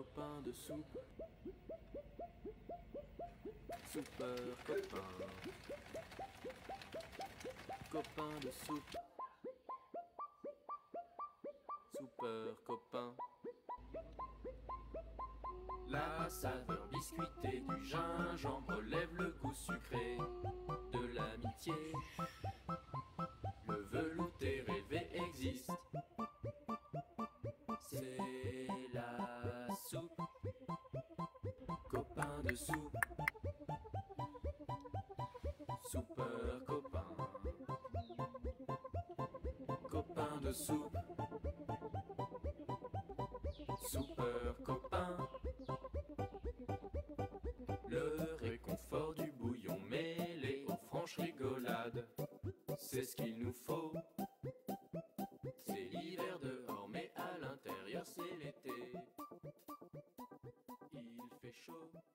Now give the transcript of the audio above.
copain de soupe. Super copain. Copain de soupe. Super copain. La saveur biscuitée du gingembre relève le goût sucré de l'amitié. Le velouté rêvé existe. C'est la soupe. Copain de soupe. Super copain. Copain de soupe. Super copain. Le réconfort du bouillon mêlé aux franches rigolades, c'est ce qu'il nous faut. C'est l'hiver dehors, mais à l'intérieur c'est l'été. Il fait chaud.